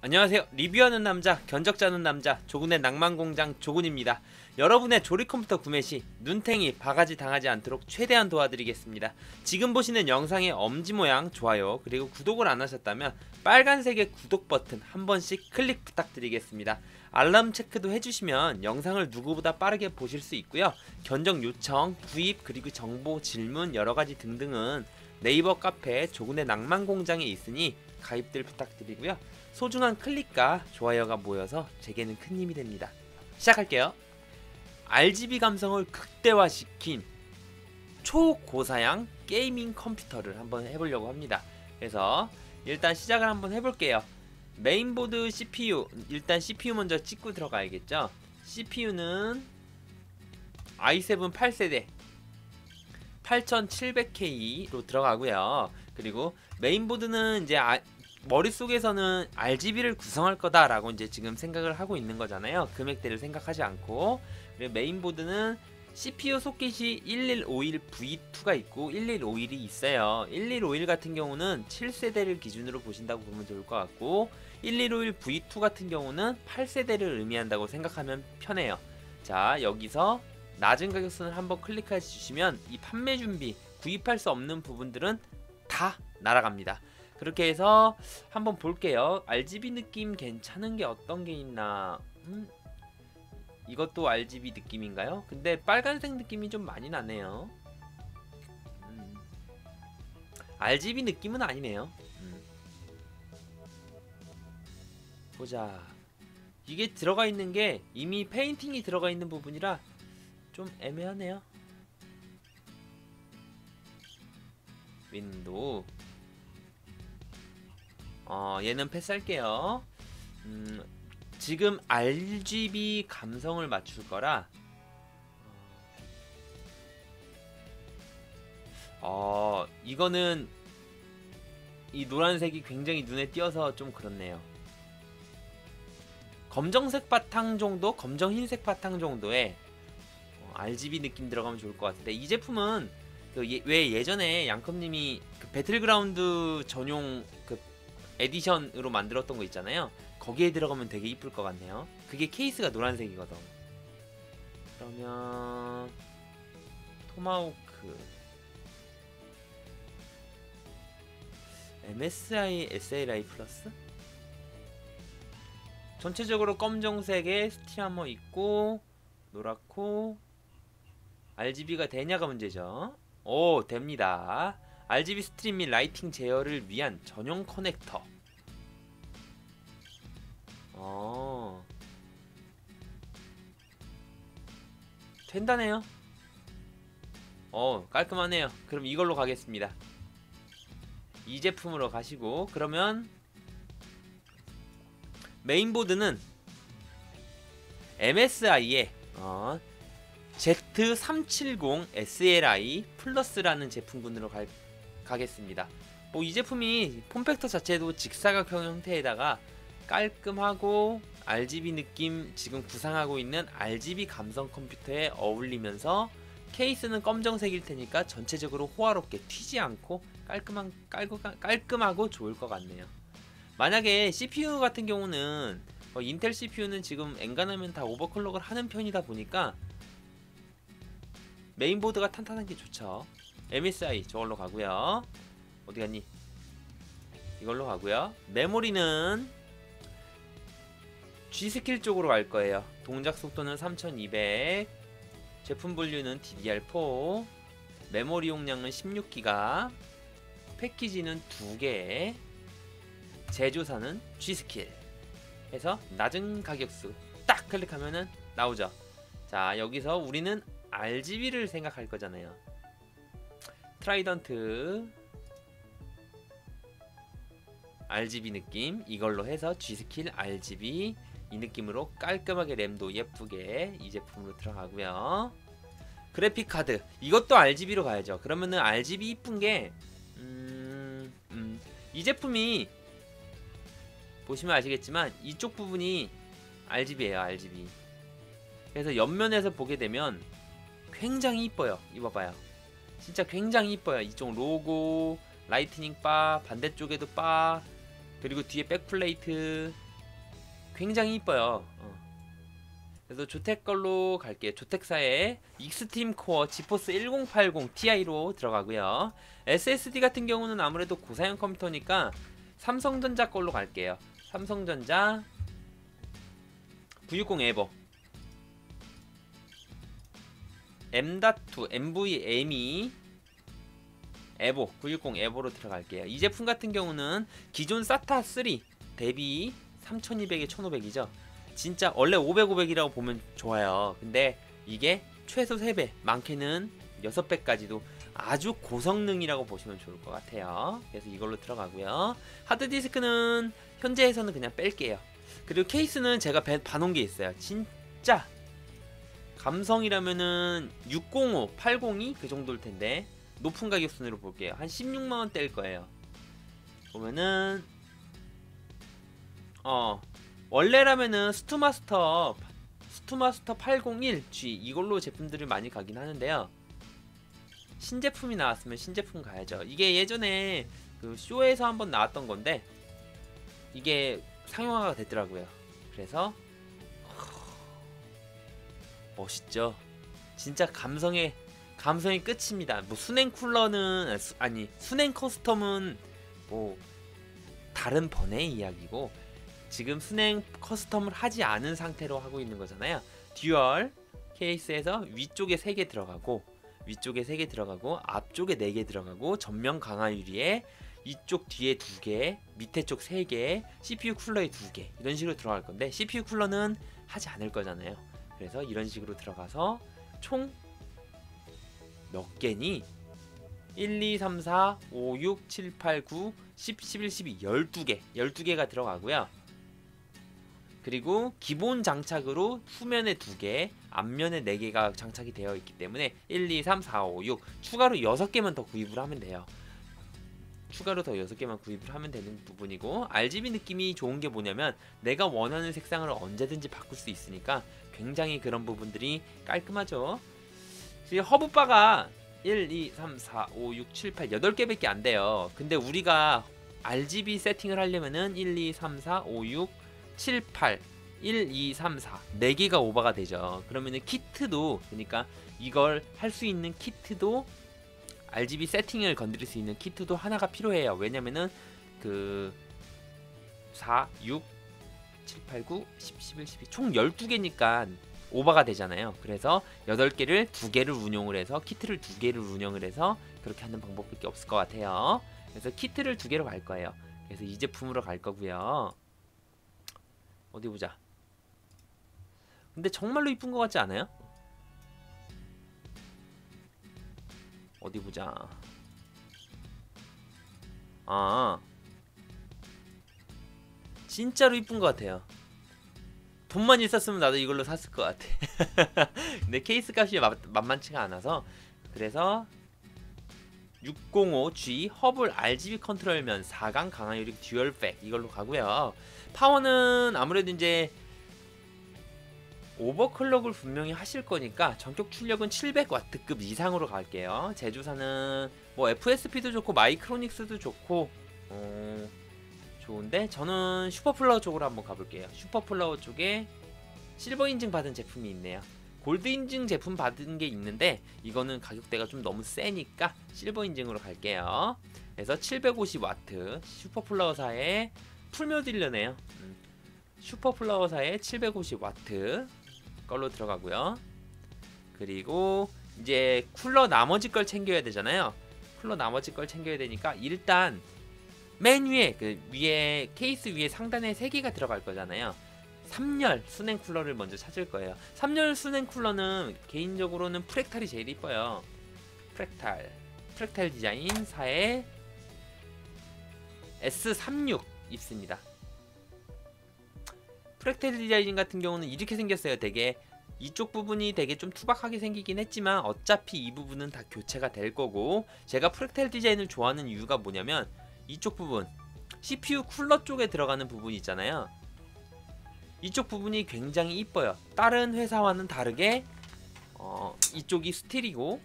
안녕하세요. 리뷰하는 남자, 견적 짜는 남자, 조군의 낭만공장 조군입니다. 여러분의 조립 컴퓨터 구매 시 눈탱이, 바가지 당하지 않도록 최대한 도와드리겠습니다. 지금 보시는 영상의 엄지 모양 좋아요, 그리고 구독을 안 하셨다면 빨간색의 구독 버튼 한 번씩 클릭 부탁드리겠습니다. 알람 체크도 해주시면 영상을 누구보다 빠르게 보실 수 있고요. 견적 요청, 구입, 그리고 정보, 질문 여러가지 등등은 네이버 카페 조군의 낭만공장에 있으니 가입들 부탁드리고요. 소중한 클릭과 좋아요가 모여서 제게는 큰 힘이 됩니다. 시작할게요. RGB 감성을 극대화시킨 초고사양 게이밍 컴퓨터를 한번 해보려고 합니다. 그래서 일단 시작을 한번 해볼게요. 메인보드 CPU, 일단 CPU 먼저 찍고 들어가야겠죠. CPU는 i7 8세대 8700K로 들어가고요. 그리고 메인보드는 이제 머릿속에서는 RGB를 구성할 거다라고 이제 지금 생각을 하고 있는 거잖아요. 금액대를 생각하지 않고. 그리고 메인보드는 CPU 소켓이 1151V2가 있고 1151이 있어요. 1151 같은 경우는 7세대를 기준으로 보신다고 보면 좋을 것 같고 1151V2 같은 경우는 8세대를 의미한다고 생각하면 편해요. 자, 여기서 낮은 가격선을 한번 클릭해 주시면 이 판매 준비, 구입할 수 없는 부분들은 다 날아갑니다. 그렇게 해서 한번 볼게요. RGB 느낌 괜찮은 게 어떤 게 있나. 이것도 RGB 느낌인가요? 근데 빨간색 느낌이 좀 많이 나네요. RGB 느낌은 아니네요. 보자. 이게 들어가 있는 게 이미 페인팅이 들어가 있는 부분이라 좀 애매하네요. 윈도우. 얘는 패스할게요. 지금 RGB 감성을 맞출 거라 이거는 이 노란색이 굉장히 눈에 띄어서 좀 그렇네요. 검정색 바탕 정도, 검정 흰색 바탕 정도의 RGB 느낌 들어가면 좋을 것 같은데, 이 제품은 왜 예전에 양컴님이 그 배틀그라운드 전용 그 에디션으로 만들었던 거 있잖아요. 거기에 들어가면 되게 이쁠 것 같네요. 그게 케이스가 노란색이거든. 그러면 토마호크 MSI SLI 플러스? 전체적으로 검정색에 스틸하머 있고 노랗고 RGB가 되냐가 문제죠. 오, 됩니다. RGB 스트림 및 라이팅 제어를 위한 전용 커넥터. 된다네요. 깔끔하네요. 그럼 이걸로 가겠습니다. 이 제품으로 가시고, 그러면 메인보드는 MSI의 Z370 SLI 플러스라는 제품군으로 가겠습니다. 이 제품이 폼팩터 자체도 직사각형 형태에다가 깔끔하고 RGB 느낌, 지금 구상하고 있는 RGB 감성 컴퓨터에 어울리면서 케이스는 검정색일 테니까 전체적으로 호화롭게 튀지 않고 깔끔하고 좋을 것 같네요. 만약에 CPU 같은 경우는 인텔 CPU는 지금 엔간하면 다 오버클럭을 하는 편이다 보니까 메인보드가 탄탄한 게 좋죠. MSI 저걸로 가고요. 어디 갔니? 이걸로 가고요. 메모리는 G스킬 쪽으로 갈 거예요. 동작 속도는 3200, 제품 분류는 DDR4, 메모리 용량은 16기가, 패키지는 2개, 제조사는 G스킬 해서 낮은 가격수 딱 클릭하면은 나오죠. 자, 여기서 우리는 RGB를 생각할 거잖아요. 트라이던트 RGB 느낌 이걸로 해서 G스킬 RGB 이 느낌으로 깔끔하게 램도 예쁘게 이 제품으로 들어가고요. 그래픽 카드 이것도 RGB로 가야죠. 그러면은 RGB 이쁜게 이 제품이 보시면 아시겠지만 이쪽 부분이 RGB예요. RGB. 그래서 옆면에서 보게 되면 굉장히 이뻐요. 이봐봐요. 진짜 굉장히 이뻐요. 이쪽 로고, 라이트닝 바, 반대쪽에도 바, 그리고 뒤에 백플레이트 굉장히 이뻐요. 그래서 조텍 걸로 갈게요. 조텍사의 익스트림 코어 지포스 1080 Ti로 들어가고요. SSD 같은 경우는 아무래도 고사양 컴퓨터니까 삼성전자 걸로 갈게요. 삼성전자 960 에버 M.2 NVMe 에보 960 에보로 들어갈게요. 이 제품 같은 경우는 기존 사타 3 대비 3200에 1500이죠. 진짜 원래 500, 500이라고 보면 좋아요. 근데 이게 최소 3배, 많게는 6배까지도 아주 고성능이라고 보시면 좋을 것 같아요. 그래서 이걸로 들어가고요. 하드디스크는 현재에서는 그냥 뺄게요. 그리고 케이스는 제가 봐놓은 게 있어요. 진짜 감성이라면은 605, 802 그 정도일 텐데 높은 가격 순으로 볼게요. 한 16만원대일 거예요. 보면은 원래라면은 스투마스터 801G 이걸로 제품들을 많이 가긴 하는데요. 신제품이 나왔으면 신제품 가야죠. 이게 예전에 그 쇼에서 한번 나왔던 건데 이게 상용화가 됐더라고요. 그래서 멋있죠. 진짜 감성의 끝입니다. 뭐 순행 쿨러는 순행 커스텀은 뭐 다른 번의 이야기고 지금 순행 커스텀을 하지 않은 상태로 하고 있는 거잖아요. 듀얼 케이스에서 위쪽에 3개 들어가고 앞쪽에 4개 들어가고 전면 강화 유리에 이쪽 뒤에 2개, 밑에 쪽 3개, CPU 쿨러에 2개 이런 식으로 들어갈 건데 CPU 쿨러는 하지 않을 거잖아요. 그래서 이런 식으로 들어가서 총 몇 개니? 1, 2, 3, 4, 5, 6, 7, 8, 9, 10, 11, 12, 12개가 들어가고요. 그리고 기본 장착으로 후면에 2개, 앞면에 4개가 장착이 되어 있기 때문에 1, 2, 3, 4, 5, 6 추가로 6개만 더 구입을 하면 돼요. 추가로 더 6개만 구입을 하면 되는 부분이고 RGB 느낌이 좋은 게 뭐냐면 내가 원하는 색상을 언제든지 바꿀 수 있으니까 굉장히 그런 부분들이 깔끔하죠. 허브바가 1, 2, 3, 4, 5, 6, 7, 8, 8개밖에 안 돼요. 근데 우리가 RGB 세팅을 하려면은 1, 2, 3, 4, 5, 6, 7, 8, 1, 2, 3, 4 4개가 오버가 되죠. 그러면은 키트도 그러니까 이걸 할 수 있는 키트도 RGB 세팅을 건드릴 수 있는 키트도 하나가 필요해요. 왜냐면은 그 4, 6, 7, 8, 9, 10, 11, 12 총 12개니까 오버가 되잖아요. 그래서 8개를 2개를 운용을 해서 키트를 2개를 운영을 해서 그렇게 하는 방법밖에 없을 것 같아요. 그래서 키트를 2개로 갈 거예요. 그래서 이 제품으로 갈 거고요. 어디 보자. 근데 정말로 이쁜 것 같지 않아요? 어디 보자. 진짜로 이쁜 것 같아요. 돈만 있었으면 나도 이걸로 샀을 것 같아. 근데 케이스 값이 만만치가 않아서 그래서 605G 허블 RGB 컨트롤면 4강 강화 유리 듀얼 백 이걸로 가고요. 파워는 아무래도 이제 오버클럭을 분명히 하실 거니까 전격 출력은 700W급 이상으로 갈게요. 제조사는 뭐 FSP도 좋고 마이크로닉스도 좋고 좋은데 저는 슈퍼플라워 쪽으로 한번 가볼게요. 슈퍼플라워 쪽에 실버 인증 받은 제품이 있네요. 골드 인증 제품 받은 게 있는데 이거는 가격대가 좀 너무 세니까 실버 인증으로 갈게요. 그래서 750W 슈퍼플라워사의 풀묘딜러네요. 슈퍼플라워사의 750W 걸로 들어가고요. 그리고 이제 쿨러 나머지 걸 챙겨야 되잖아요. 쿨러 나머지 걸 챙겨야 되니까 일단 맨 위에 그 위에 케이스 위에 상단에 3개가 들어갈 거잖아요. 3열 순행 쿨러를 먼저 찾을 거예요. 3열 순행 쿨러는 개인적으로는 프랙탈이 제일 이뻐요. 프랙탈 디자인사의 S36 입습니다. 프랙탈 디자인 같은 경우는 이렇게 생겼어요. 되게 이쪽 부분이 되게 좀 투박하게 생기긴 했지만 어차피 이 부분은 다 교체가 될 거고 제가 프랙탈 디자인을 좋아하는 이유가 뭐냐면 이쪽 부분 CPU 쿨러 쪽에 들어가는 부분 있잖아요. 이쪽 부분이 굉장히 이뻐요. 다른 회사와는 다르게 이쪽이 스틸이고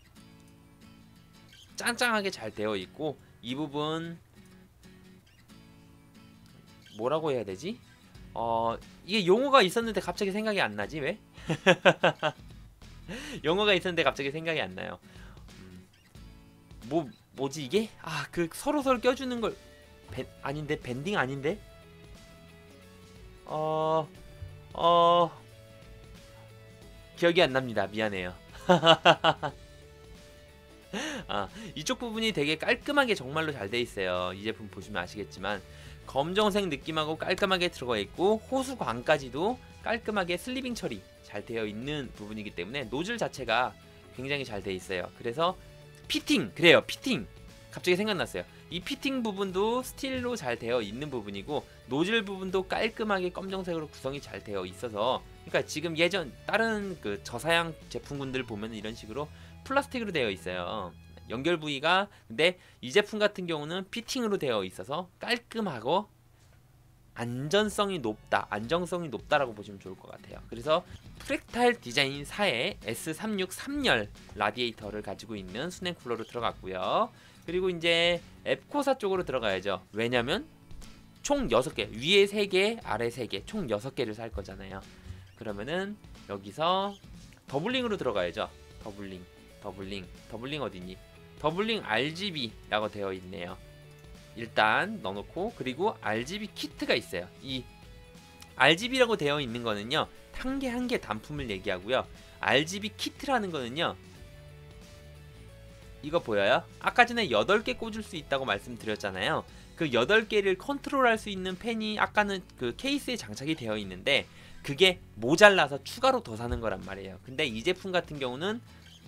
짱짱하게 잘 되어 있고 이 부분 뭐라고 해야 되지? 이게 용어가 있었는데 갑자기 생각이 안 나지 왜? 용어가 있었는데 갑자기 생각이 안 나요. 뭐지 이게? 그 서로 껴주는 걸 아닌데 밴딩 아닌데? 기억이 안 납니다. 미안해요. 이쪽 부분이 되게 깔끔하게 정말로 잘 돼 있어요. 이 제품 보시면 아시겠지만 검정색 느낌하고 깔끔하게 들어가 있고 호수광까지도 깔끔하게 슬리빙 처리 잘 되어 있는 부분이기 때문에 노즐 자체가 굉장히 잘 돼 있어요. 그래서 피팅! 그래요, 피팅! 갑자기 생각났어요. 이 피팅 부분도 스틸로 잘 되어 있는 부분이고 노즐 부분도 깔끔하게 검정색으로 구성이 잘 되어 있어서, 그러니까 지금 예전 다른 그 저사양 제품군들 보면 이런 식으로 플라스틱으로 되어 있어요. 연결 부위가. 근데 이 제품 같은 경우는 피팅으로 되어 있어서 깔끔하고 안전성이 높다라고 보시면 좋을 것 같아요. 그래서 프랙탈 디자인사의 S363열 라디에이터를 가지고 있는 수냉 쿨러로 들어갔고요. 그리고 이제 앱코사 쪽으로 들어가야죠. 왜냐면 총 6개, 위에 3개, 아래 3개, 총 6개를 살 거잖아요. 그러면은 여기서 더블링으로 들어가야죠. 더블링 어디니? 더블링 RGB라고 되어 있네요. 일단 넣어놓고, 그리고 RGB 키트가 있어요. 이 RGB라고 되어 있는 거는요, 한 개 한 개 단품을 얘기하고요. RGB 키트라는 거는요, 이거 보여요? 아까 전에 8개 꽂을 수 있다고 말씀드렸잖아요. 그 8개를 컨트롤할 수 있는 펜이 아까는 그 케이스에 장착이 되어 있는데 그게 모자라서 추가로 더 사는 거란 말이에요. 근데 이 제품 같은 경우는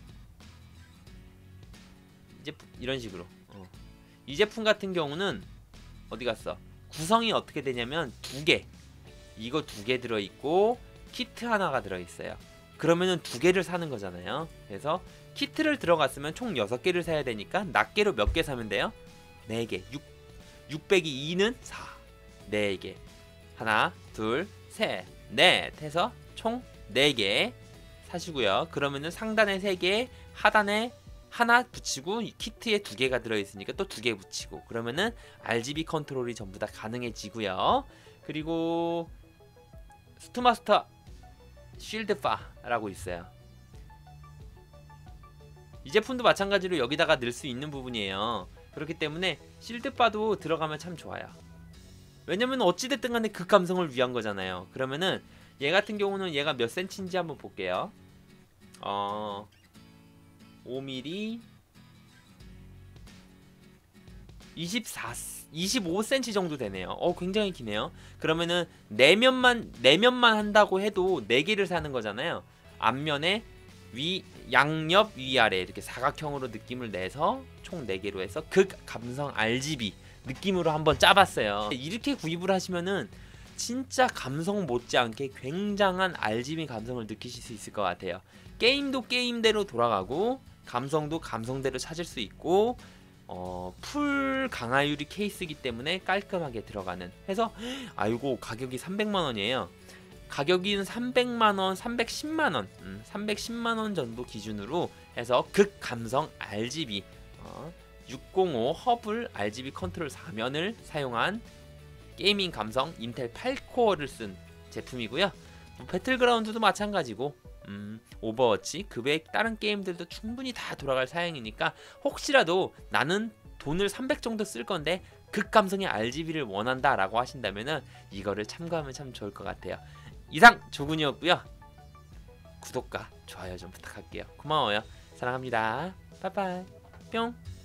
이런 식으로 이 제품 같은 경우는 어디 갔어? 구성이 어떻게 되냐면 2개, 이거 2개 들어있고 키트 하나가 들어있어요. 그러면은 2개를 사는 거잖아요. 그래서 키트를 들어갔으면 총 6개를 사야 되니까 낱개로 몇 개 사면 돼요? 4개. 6 빼기 2는 4. 4개. 하나, 둘, 셋, 넷 해서 총 4개 사시고요. 그러면은 상단에 3개, 하단에 하나 붙이고 키트에 2개가 들어있으니까 또 2개 붙이고, 그러면은 RGB 컨트롤이 전부 다 가능해지고요. 그리고 스투마스터 쉴드파라고 있어요. 이 제품도 마찬가지로 여기다가 넣을 수 있는 부분이에요. 그렇기 때문에 쉴드바도 들어가면 참 좋아요. 왜냐면 어찌됐든 간에 그 감성을 위한 거잖아요. 그러면은 얘 같은 경우는 얘가 몇 센치인지 한번 볼게요. 5mm 25cm 정도 되네요. 굉장히 기네요. 그러면은 내면만 한다고 해도 4개를 사는 거잖아요. 앞면에 양옆 위아래 이렇게 사각형으로 느낌을 내서 총 4개로 해서 극 감성 RGB 느낌으로 한번 짜봤어요. 이렇게 구입을 하시면은 진짜 감성 못지않게 굉장한 RGB 감성을 느끼실 수 있을 것 같아요. 게임도 게임대로 돌아가고 감성도 감성대로 찾을 수 있고 풀 강화유리 케이스이기 때문에 깔끔하게 들어가는 해서 아이고 가격이 300만원이에요. 가격은 300만원, 310만원 310만원 정도 기준으로 해서 극감성 RGB 605 허블 RGB 컨트롤 4면을 사용한 게이밍 감성 인텔 8코어를 쓴 제품이고요. 배틀그라운드도 마찬가지고 오버워치 그 외 다른 게임들도 충분히 다 돌아갈 사양이니까 혹시라도 나는 돈을 300 정도 쓸 건데 극감성의 RGB를 원한다 라고 하신다면은 이거를 참고하면 참 좋을 것 같아요. 이상 조군이었고요. 구독과 좋아요 좀 부탁할게요. 고마워요. 사랑합니다. 빠이빠이 뿅.